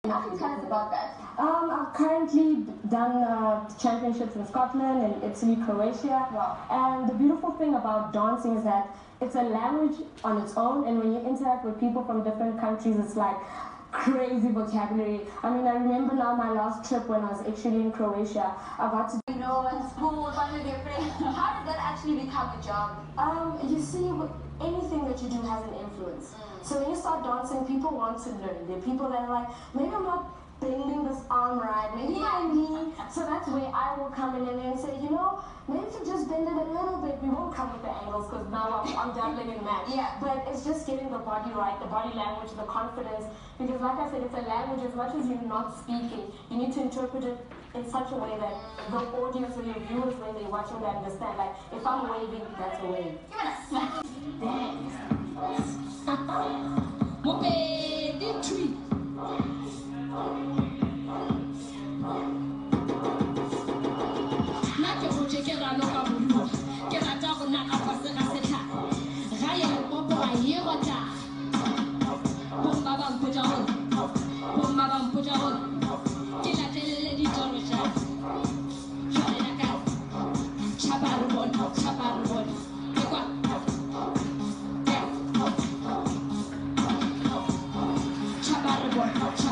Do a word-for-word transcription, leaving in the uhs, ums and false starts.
Tell us about that. Um, I've currently done uh, championships in Scotland and Italy, Croatia. Wow. And the beautiful thing about dancing is that it's a language on its own, and when you interact with people from different countries, it's like crazy vocabulary. I mean, I remember now my last trip when I was actually in Croatia. I got to, You know, in school, fun with your friends. How did that actually become a job? um, you see, anything that you do has an influence. Mm. So when you start dancing, people want to learn. There are people that are like, maybe I'm not bending this arm right, maybe my knee. So that's where I will come in and say, you know, maybe if you just bend it a little bit, we won't come with the angles because now I'm, I'm doubling in math. Yeah. But it's just getting the body right, the body language, the confidence. Because like I said, it's a language. As much as you're not speaking, you need to interpret it in such a way that the audience or your viewers, when they're watching, they understand. Like, if I'm waving, that's a wave. Give it a Sabc.